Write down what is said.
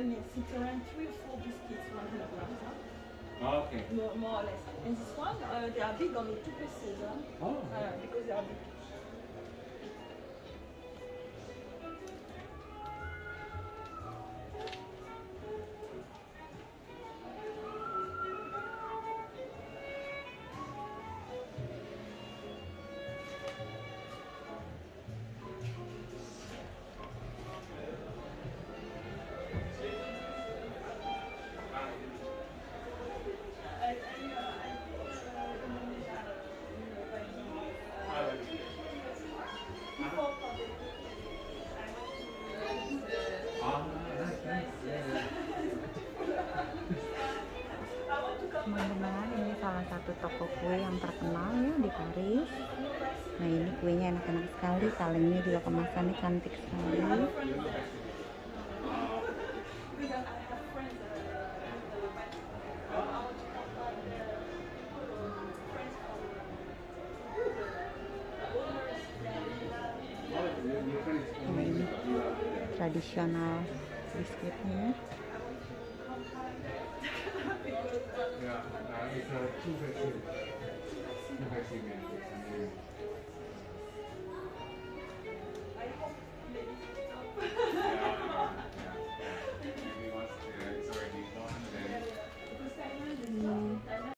Yes, it's around 3 or 4 biscuits, 100 grams. Huh? Oh, okay. More or less. And this one, they are big, only 2 pieces. Huh? Oh. Because they are big. Teman-teman, ini salah satu toko kue yang terkenal ya di Paris. Nah, ini kuenya enak-enak sekali, kalengnya juga kemasannya cantik sekali. Nah, ini tradisional biskuitnya. Ja, nou, ik ga het toegeven.